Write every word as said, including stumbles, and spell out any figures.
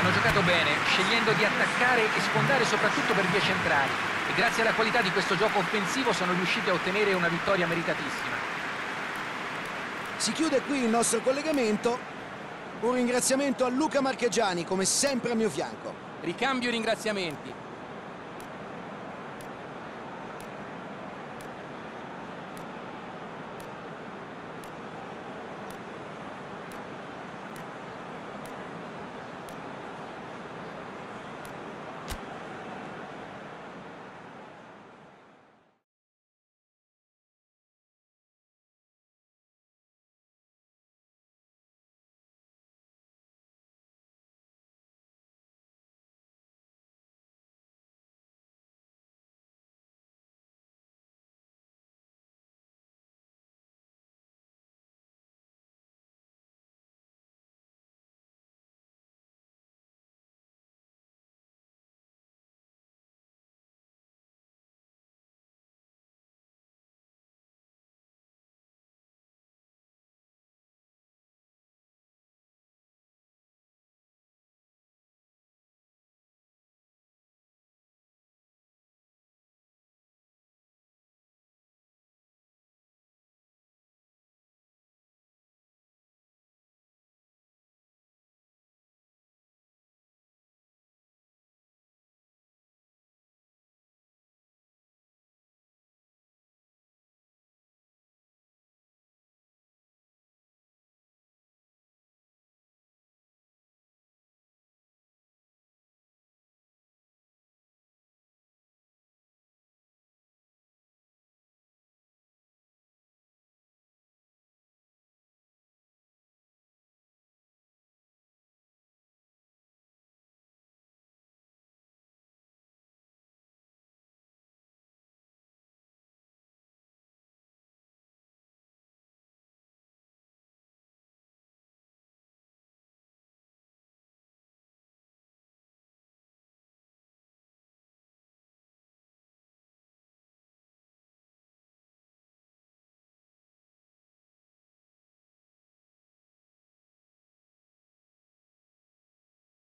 Hanno giocato bene, scegliendo di attaccare e sfondare soprattutto per vie centrali. E grazie alla qualità di questo gioco offensivo sono riusciti a ottenere una vittoria meritatissima. Si chiude qui il nostro collegamento. Un ringraziamento a Luca Marchegiani, come sempre a mio fianco. Ricambio i ringraziamenti.